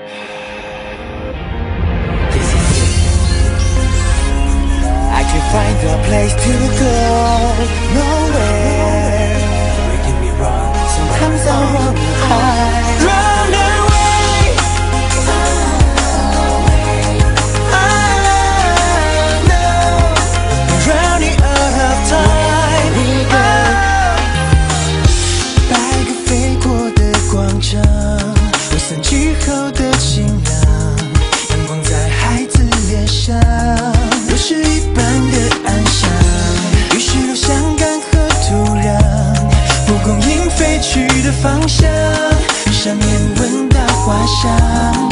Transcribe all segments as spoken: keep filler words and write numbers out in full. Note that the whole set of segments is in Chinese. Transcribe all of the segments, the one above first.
I can find a place to go, nowhere. We can be wrong, sometimes I run high. Run away, I know we're running out of time. Oh. 白鸽飞过的广场，我散去后的晴朗，阳光在孩子脸上。 都是一般的安详，于是留香干和土壤，蒲公英飞去的方向，上面闻到花香。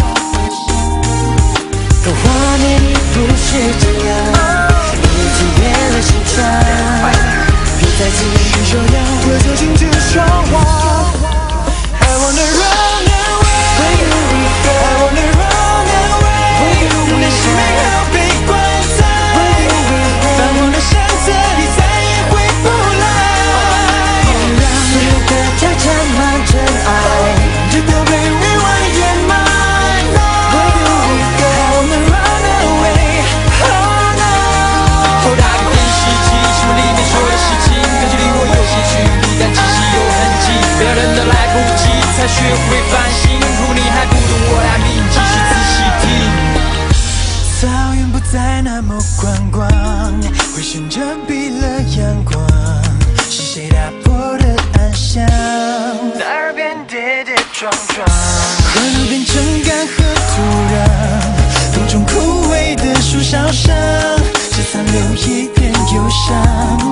可画面已不是这样，已经变了形状，别再继续这样，我走进这双网。I wanna run away, where you go? I wanna run away, where you go? 那是美好被关在。 翻我的相册，你再也回不来。所有的挑战满真爱，直到被遗忘掩埋。Where do we go? I wanna run away. Oh no. 好大个电视机，新闻里面说的事情，感觉离我有些距离，但其实有痕迹。不要等到来不及，才学会反省。如果你还不懂我的命，继续仔细听。 草原不再那么宽广，回旋着避了阳光。是谁打破的安详？在耳边跌跌撞撞，河流变成干涸土壤，风中枯萎的树梢上，只残留一片忧伤。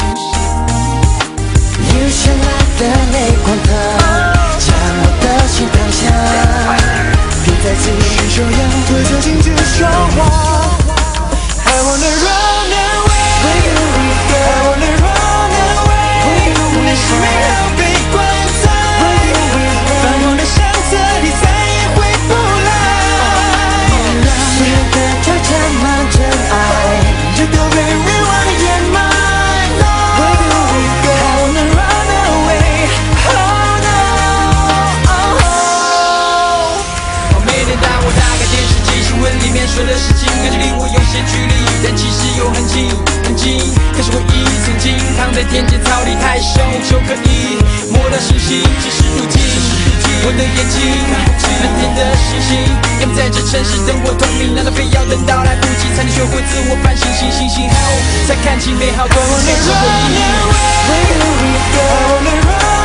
你绚烂的泪光烫，将我的心烫响。 别再继续这样，我走进这双网。I wanna run away, where do we go? I wanna run away, where do we go? 那是美好被关在。Where do we go? 翻我的相册，你再也回不来。所有的挑战满真爱，直到被遗忘掩埋。Where do we go? I wanna run away, oh no. Oh, oh. 每天当我打开电视机，新闻里面说的事情，感觉离我有些距离，但其实又很近很近。可是回忆曾经躺在田间草里害羞，就可以摸到星星。只是如今，我的眼睛，蓝天的星星，要么在这城市灯火通明，难道非要等到来不及才能学会自我反省？星星星后，才看清美好的现实回忆。